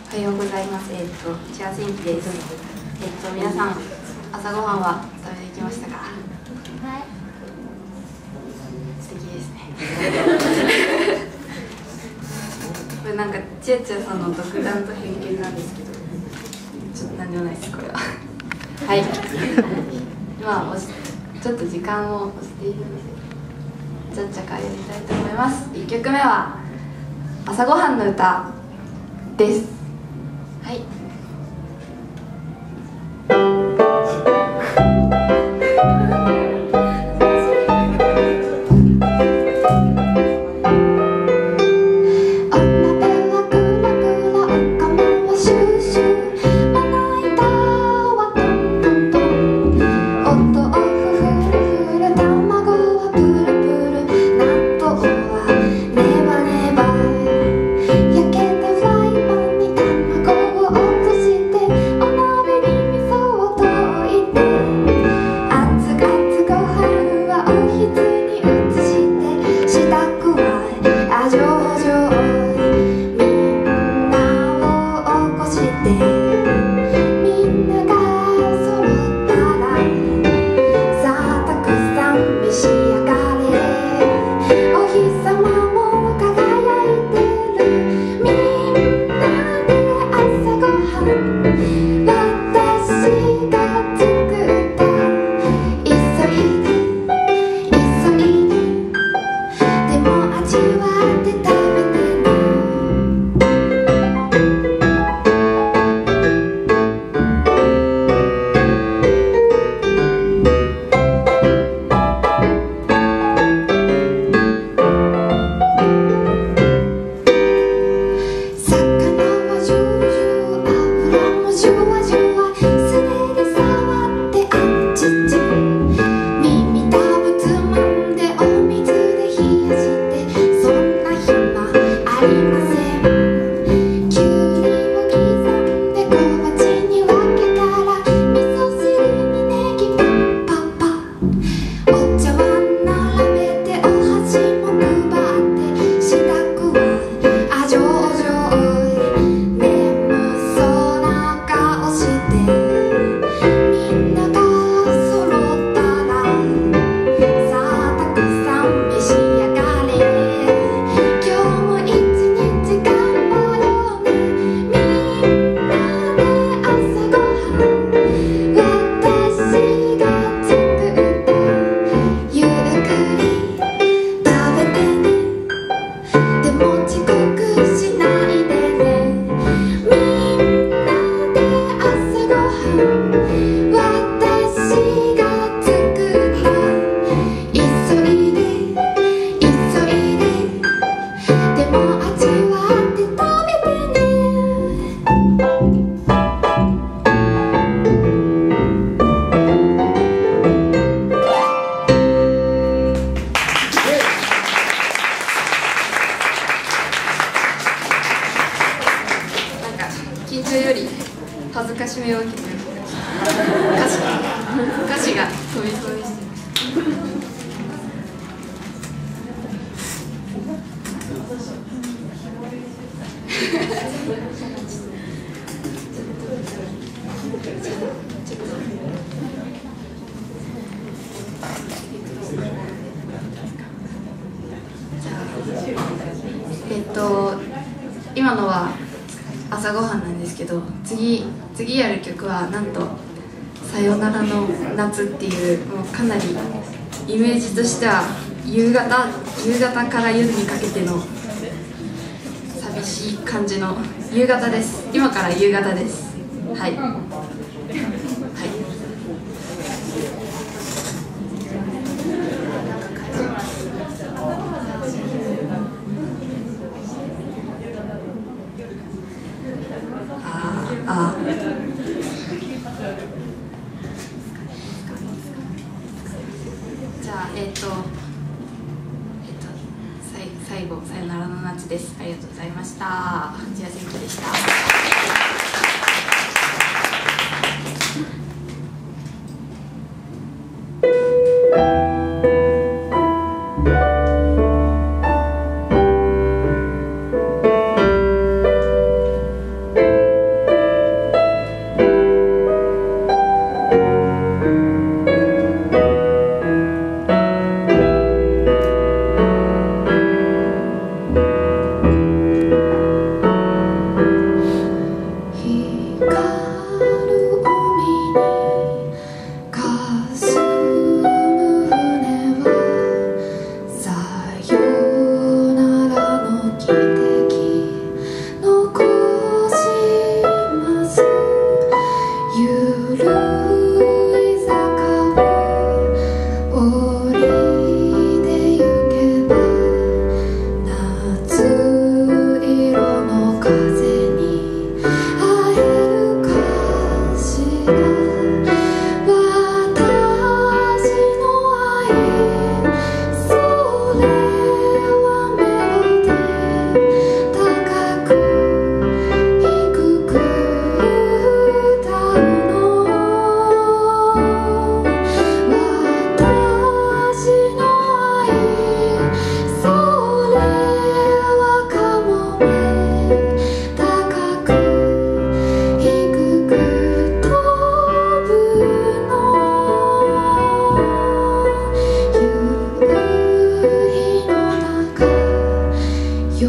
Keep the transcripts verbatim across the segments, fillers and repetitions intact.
おはようございます。えっと、千葉千輝です。えっと、皆さん、朝ごはんは食べてきましたか？はい。素敵ですね。これなんか、ちやちやさんの独断と偏見なんですけど、ちょっとなんでもないです、これは。はい。まあ、ちょっと時間を押しているので、ちゃっちゃかやりたいと思います。いっきょくめは、朝ごはんの歌です。はい。恥ずかしめを受けてる歌詞歌詞が飛びそうでした。えっと今のは朝ごはんなんですけど、次次やる曲はなんと「さよならの夏」っていう、もうかなりイメージとしては夕方夕方から夜にかけての寂しい感じの夕方です。今から夕方です。はい、はいあじゃあえっ、ー、とえっ、ー、と最後さよならの夏です。ありがとうございました。千葉千輝でした。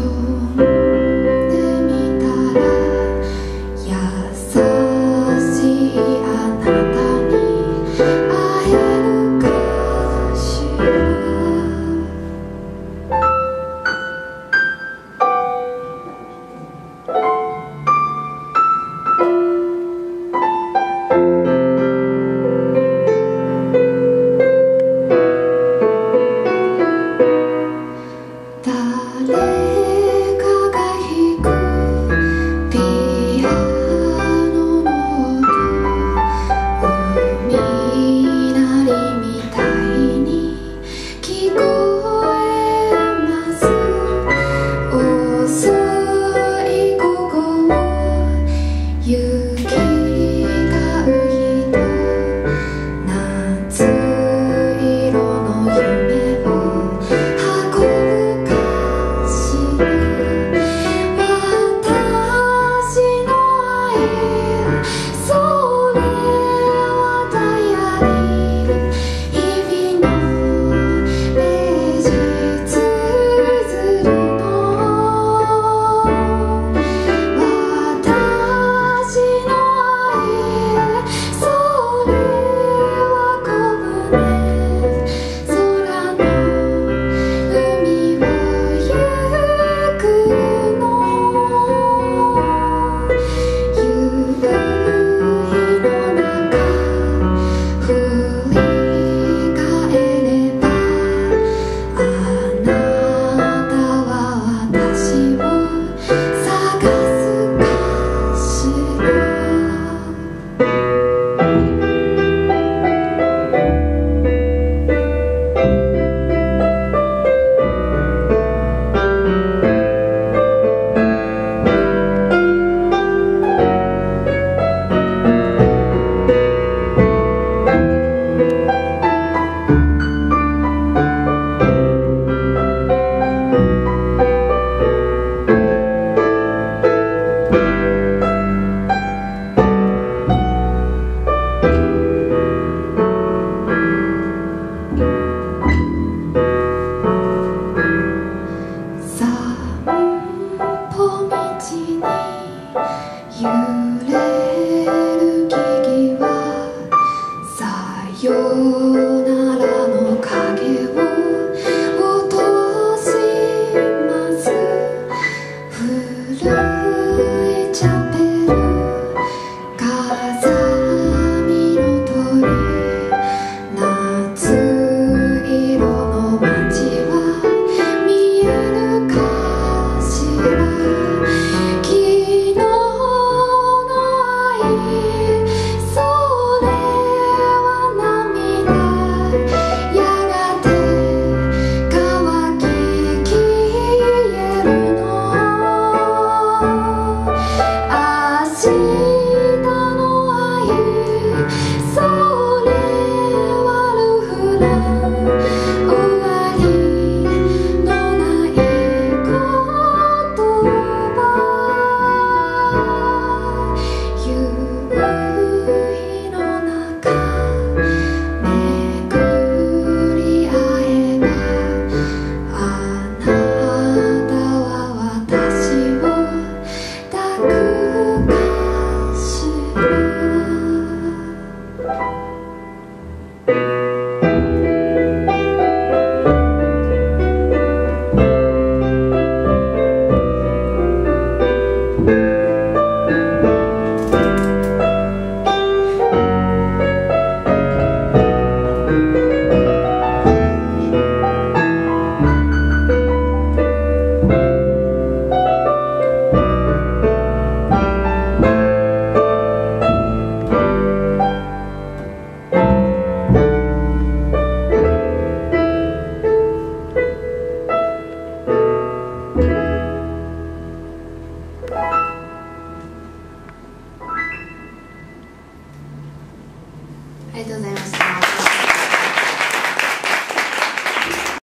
ありがとうございました。